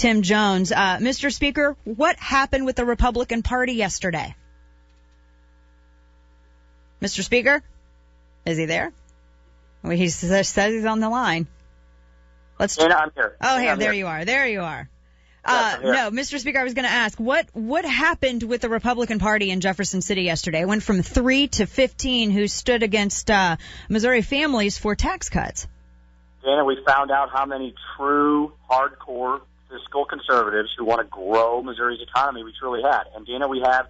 Tim Jones. Mr. Speaker, what happened with the Republican Party yesterday? Mr. Speaker? Is he there? Well, he says he's on the line. Dana, I'm here. Oh, here, there you are. There you are. No, Mr. Speaker, I was going to ask, what happened with the Republican Party in Jefferson City yesterday? It went from 3 to 15 who stood against Missouri families for tax cuts. Dana, we found out how many true, hardcore fiscal conservatives who want to grow Missouri's economy we truly had. And, Dana, we have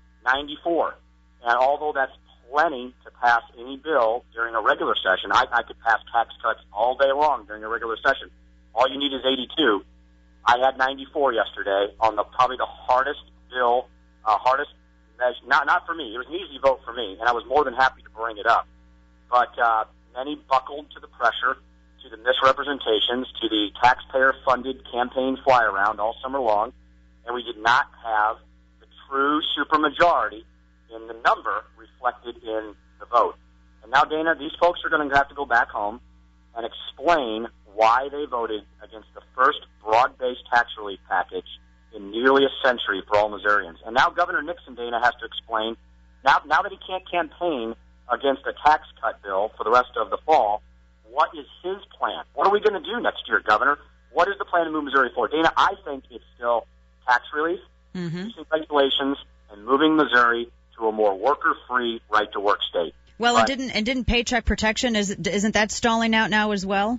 94. And although that's plenty to pass any bill during a regular session, I could pass tax cuts all day long during a regular session. All you need is 82. I had 94 yesterday on probably the hardest bill, hardest measure. Not for me. It was an easy vote for me, and I was more than happy to bring it up. But many buckled to the pressure, to the misrepresentations, to the taxpayer-funded campaign fly-around all summer long, and we did not have the true supermajority in the number reflected in the vote. And now, Dana, these folks are going to have to go back home and explain why they voted against the first broad-based tax relief package in nearly a century for all Missourians. And now Governor Nixon, Dana, has to explain, now that he can't campaign against a tax cut bill for the rest of the fall, what is his plan? What are we going to do next year, Governor? What is the plan to move Missouri forward? Dana, I think it's still tax relief, reducing regulations, and moving Missouri to a more worker-free right-to-work state. Well, but, and didn't paycheck protection, isn't that stalling out now as well?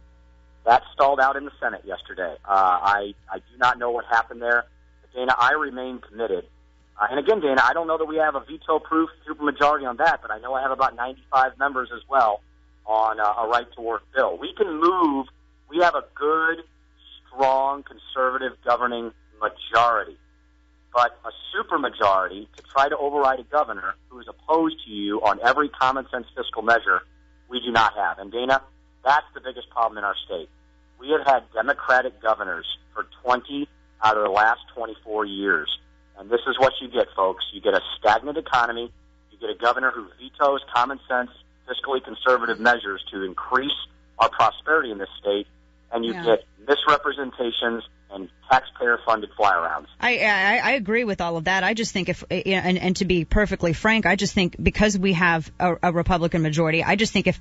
That stalled out in the Senate yesterday. I do not know what happened there. But Dana, I remain committed. And again, Dana, I don't know that we have a veto-proof supermajority on that, but I know I have about 95 members as well on a right-to-work bill. We can move. We have a good, strong, conservative governing majority. But a supermajority to try to override a governor who is opposed to you on every common-sense fiscal measure, we do not have. And, Dana, that's the biggest problem in our state. We have had Democratic governors for 20 out of the last 24 years. And this is what you get, folks. You get a stagnant economy. You get a governor who vetoes common sense, fiscally conservative measures to increase our prosperity in this state. And you get misrepresentations and taxpayer-funded fly-arounds. I agree with all of that. I just think and to be perfectly frank, I just think because we have a Republican majority, I just think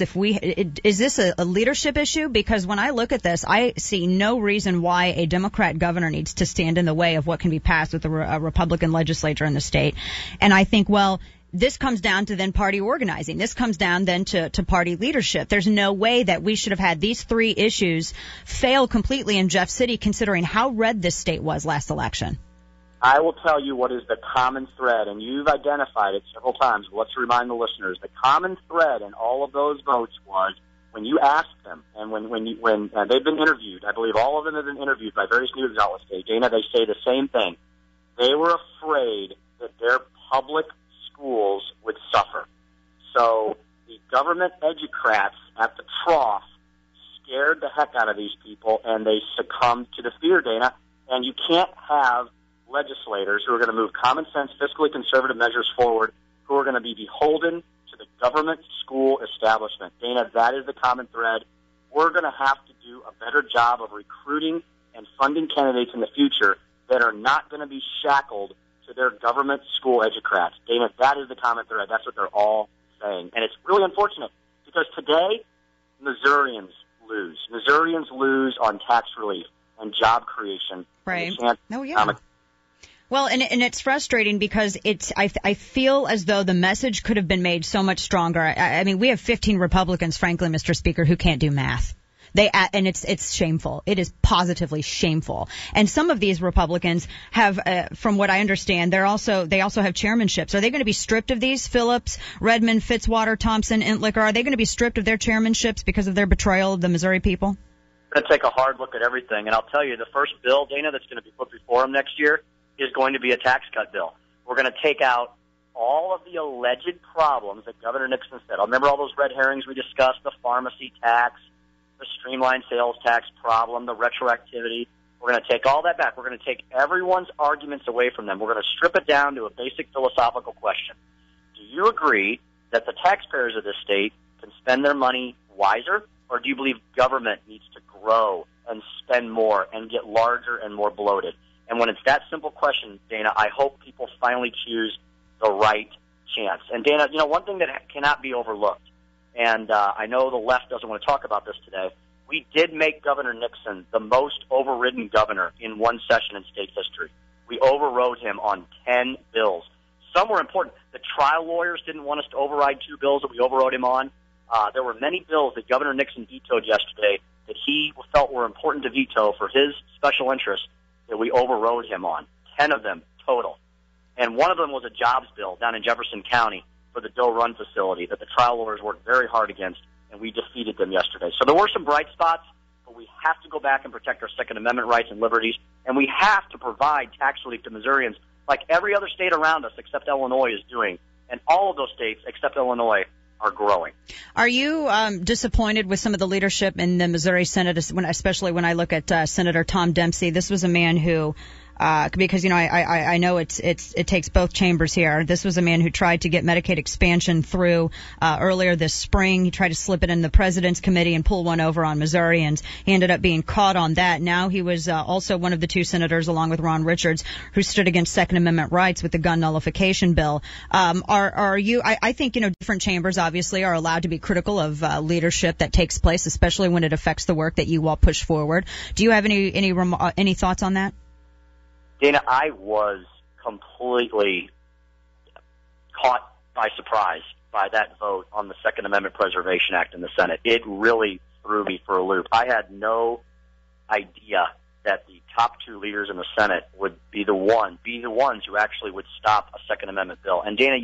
is this a leadership issue? Because when I look at this, I see no reason why a Democrat governor needs to stand in the way of what can be passed with a Republican legislature in the state. And I think, well, this comes down to then party organizing. This comes down then to party leadership. There's no way that we should have had these three issues fail completely in Jeff City, considering how red this state was last election. I will tell you what is the common thread, and you've identified it several times. But let's remind the listeners, the common thread in all of those votes was when you asked them, and when they've been interviewed, I believe all of them have been interviewed by various news outlets, Dana, they say the same thing. They were afraid that their public schools would suffer. So the government educrats at the trough scared the heck out of these people, and they succumbed to the fear, Dana. And you can't have legislators who are going to move common sense, fiscally conservative measures forward who are going to be beholden to the government school establishment. Dana, that is the common thread. We're going to have to do a better job of recruiting and funding candidates in the future that are not going to be shackled to their government school educrats. Dana, that is the common thread. That's what they're all saying. And it's really unfortunate because today, Missourians lose. Missourians lose on tax relief and job creation. Right. Well, and it's frustrating because I feel as though the message could have been made so much stronger. I mean, we have 15 Republicans, frankly, Mr. Speaker, who can't do math. And it's shameful. It is positively shameful. And some of these Republicans have, from what I understand, they also have chairmanships. Are they going to be stripped of these? Phillips, Redmond, Fitzwater, Thompson, Intlicker, are they going to be stripped of their chairmanships because of their betrayal of the Missouri people? We're going to take a hard look at everything. And I'll tell you, the first bill, Dana, that's going to be put before them next year is going to be a tax cut bill. We're going to take out all of the alleged problems that Governor Nixon said. I remember all those red herrings we discussed, the pharmacy tax, the streamlined sales tax problem, the retroactivity. We're going to take all that back. We're going to take everyone's arguments away from them. We're going to strip it down to a basic philosophical question. Do you agree that the taxpayers of this state can spend their money wiser, or do you believe government needs to grow and spend more and get larger and more bloated? And when it's that simple question, Dana, I hope people finally choose the right chance. And Dana, one thing that cannot be overlooked, and I know the left doesn't want to talk about this today, we did make Governor Nixon the most overridden governor in one session in state history. We overrode him on 10 bills. Some were important. The trial lawyers didn't want us to override 2 bills that we overrode him on. There were many bills that Governor Nixon vetoed yesterday that he felt were important to veto for his special interests that we overrode him on. 10 of them total. And one of them was a jobs bill down in Jefferson County for the Doe Run facility that the trial lawyers worked very hard against, and we defeated them yesterday. So there were some bright spots, but we have to go back and protect our Second Amendment rights and liberties, and we have to provide tax relief to Missourians like every other state around us except Illinois is doing. And all of those states except Illinois are growing. Are you disappointed with some of the leadership in the Missouri Senate, especially when I look at Senator Tom Dempsey? This was a man who, because I know it takes both chambers here. This was a man who tried to get Medicaid expansion through earlier this spring. He tried to slip it in the president's committee and pull one over on Missourians. He ended up being caught on that. Now he was also one of the 2 senators, along with Ron Richards, who stood against Second Amendment rights with the gun nullification bill. Are you? I think different chambers obviously are allowed to be critical of leadership that takes place, especially when it affects the work that you all push forward. Do you have any thoughts on that? Dana, I was completely caught by surprise by that vote on the Second Amendment Preservation Act in the Senate. It really threw me for a loop. I had no idea that the top 2 leaders in the Senate would be the ones who actually would stop a Second Amendment bill. And Dana,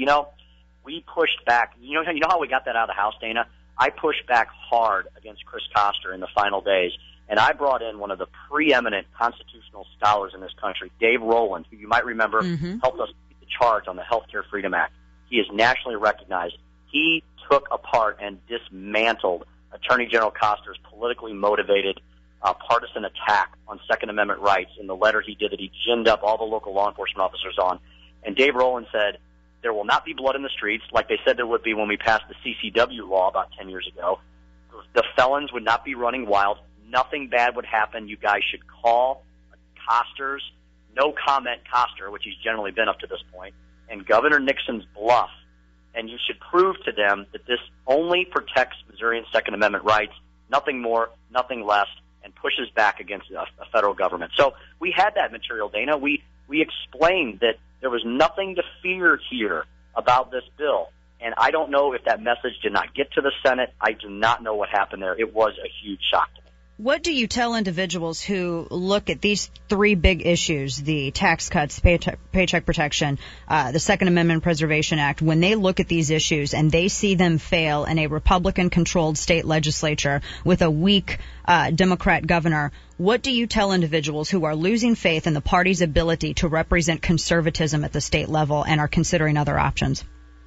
we pushed back. You know how we got that out of the House, Dana? I pushed back hard against Chris Koster in the final days. And I brought in one of the preeminent constitutional scholars in this country, Dave Rowland, who you might remember helped us lead the charge on the Healthcare Freedom Act. He is nationally recognized. He took apart and dismantled Attorney General Koster's politically motivated partisan attack on Second Amendment rights in the letter he did that he ginned up all the local law enforcement officers on. And Dave Rowland said, there will not be blood in the streets like they said there would be when we passed the CCW law about 10 years ago. The felons would not be running wild. Nothing bad would happen. You guys should call Koster's no comment Koster, which he's generally been up to this point, and Governor Nixon's bluff. And you should prove to them that this only protects Missourian Second Amendment rights, nothing more, nothing less, and pushes back against a federal government. So we had that material, Dana. We explained that there was nothing to fear here about this bill. And I don't know if that message did not get to the Senate. I do not know what happened there. It was a huge shock to me. What do you tell individuals who look at these 3 big issues, the tax cuts, paycheck protection, the Second Amendment Preservation Act, when they look at these issues and they see them fail in a Republican-controlled state legislature with a weak Democrat governor? What do you tell individuals who are losing faith in the party's ability to represent conservatism at the state level and are considering other options?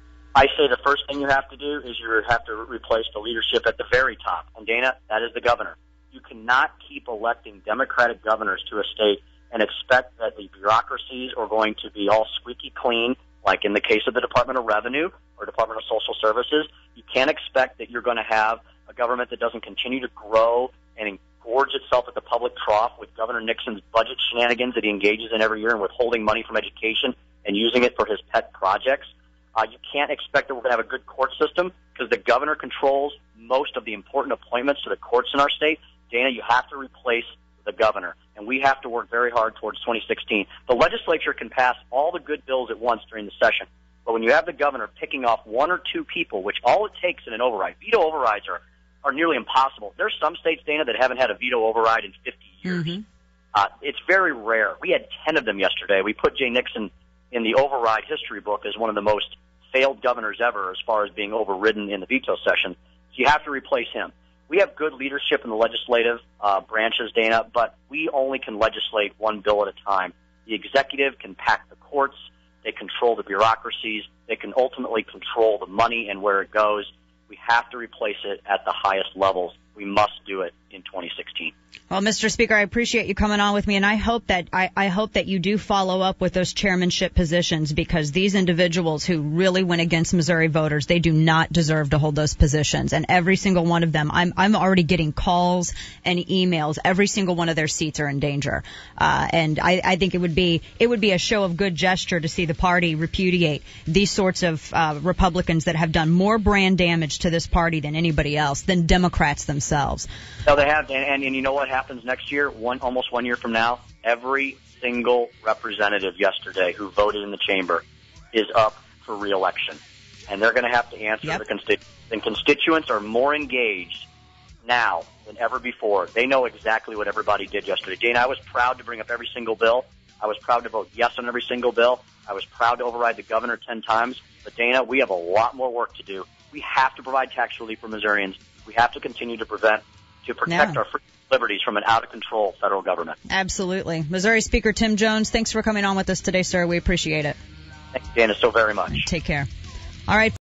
I say the first thing you have to do is you have to replace the leadership at the very top. And, Dana, that is the governor. You cannot keep electing Democratic governors to a state and expect that the bureaucracies are going to be all squeaky clean, like in the case of the Department of Revenue or Department of Social Services. You can't expect that you're going to have a government that doesn't continue to grow and engorge itself at the public trough with Governor Nixon's budget shenanigans that he engages in every year and withholding money from education and using it for his pet projects. You can't expect that we're going to have a good court system because the governor controls most of the important appointments to the courts in our state. Dana, you have to replace the governor, and we have to work very hard towards 2016. The legislature can pass all the good bills at once during the session, but when you have the governor picking off 1 or 2 people, which all it takes in an override, veto overrides are nearly impossible. There's some states, Dana, that haven't had a veto override in 50 years. It's very rare. We had 10 of them yesterday. We put Jay Nixon in the override history book as one of the most failed governors ever as far as being overridden in the veto session. So you have to replace him. We have good leadership in the legislative branches, Dana, but we only can legislate 1 bill at a time. The executive can pack the courts. They control the bureaucracies. They can ultimately control the money and where it goes. We have to replace it at the highest levels. We must do it. in 2016. Well, Mr. Speaker, I appreciate you coming on with me, and I hope that you do follow up with those chairmanship positions, because these individuals who really went against Missouri voters, they do not deserve to hold those positions. And every single one of them, I'm already getting calls and emails. Every single one of their seats are in danger. And I think it would be a show of good gesture to see the party repudiate these sorts of Republicans that have done more brand damage to this party than anybody else, than Democrats themselves. No, they have, and you know what happens next year? Almost 1 year from now, every single representative yesterday who voted in the chamber is up for re-election, and they're going to have to answer the constituents. And constituents are more engaged now than ever before. They know exactly what everybody did yesterday. Dana, I was proud to bring up every single bill. I was proud to vote yes on every single bill. I was proud to override the governor 10 times. But, Dana, we have a lot more work to do. We have to provide tax relief for Missourians. We have to continue to protect our free liberties from an out-of-control federal government. Absolutely. Missouri Speaker Tim Jones, thanks for coming on with us today, sir. We appreciate it. Thanks, Dana, so very much. Take care. All right.